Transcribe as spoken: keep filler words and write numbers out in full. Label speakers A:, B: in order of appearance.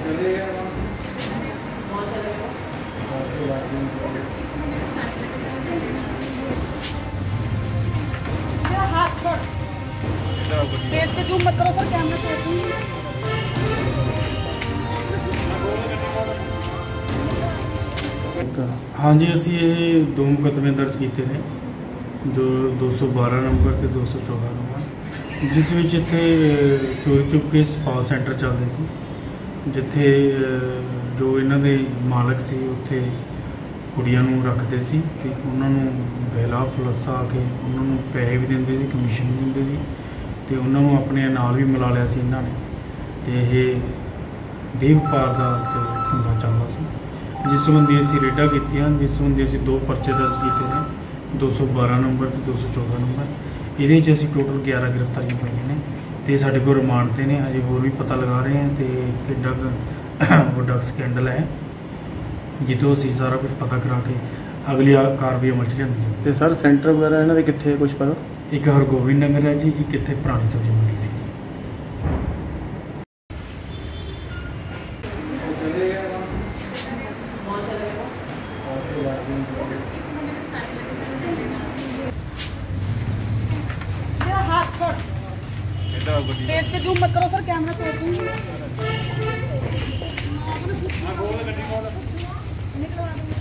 A: हाथ छोड़, फेस पे जूम मत करो सर, कैमरा छोड़।
B: हाँ जी, असी ये दो मुकदमे दर्ज किए हैं, जो दो सौ बारह नंबर ते दो सौ चौदह नंबर, जिस विच इत्थे चोरी चुप के स्पा सेंटर चलते सी, जिथे जो इन्हां दे मालक सी उत्थे कुड़ियां नूं रखते सी ते उन्हां नूं बेला फलसा के उन्हां नूं पैसे भी दिंदे सी, कमीशन भी दिंदे सी ते उन्हां नूं अपने नाल भी मिला लिया सी इन्हां ने। ते इह देह व्यापार दा ते धंधा चलदा सी, जिस संबंधी असीं रेडां कीतियां, जिस संबंधी असीं दो परचे दर्ज किए हैं, दो सौ बारह नंबर ते दो सौ चौदह नंबर। ये असीं टोटल ग्यारह गिरफ्तारियां पाईयां ने ते साडे कोल रिमांड ते ने, हजे होर भी पता लगा रहे हैं ते किड्डा वड्डा स्कैंडल है, जितों असीं सारा कुछ पता करा के अगली कार्रवाई अमल च लिआंदी है।
C: ते सर सेंटर वगैरह इन्हां दे कित्थे कुछ पता?
B: एक हरगोबिंद नगर है जी, एक इत्थे पुरानी सब्जी मंडी सी।
A: हाथ छोड़, फेस पे जूम मत करो सर, कैमरा छोड़ दूंगी।